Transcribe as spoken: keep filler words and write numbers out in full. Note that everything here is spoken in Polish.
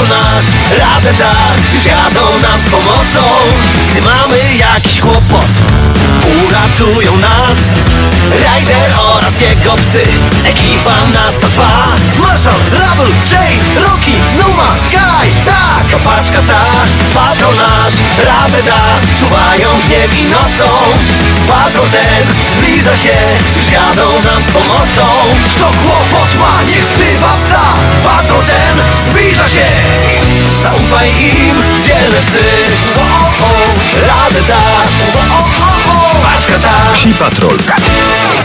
Patrol nasz radę da, już jadą nam z pomocą. Gdy mamy jakiś kłopot, uratują nas Ryder oraz jego psy. Ekipa nas to trwa. Marshall, Rubble, Chase, Rocky, Zuma, Sky. Tak, to paczka ta. Patrol nasz radę da, czuwają dniem i nocą. Patrol ten zbliża się, już jadą nam z pomocą. Kto kłopot ma, niech wzywa psa. Patrol ten zbliża się, zaufaj im, dzielne psy. O, o, o, radę da, o, o, o, o, paczka ta. Psi Patrol.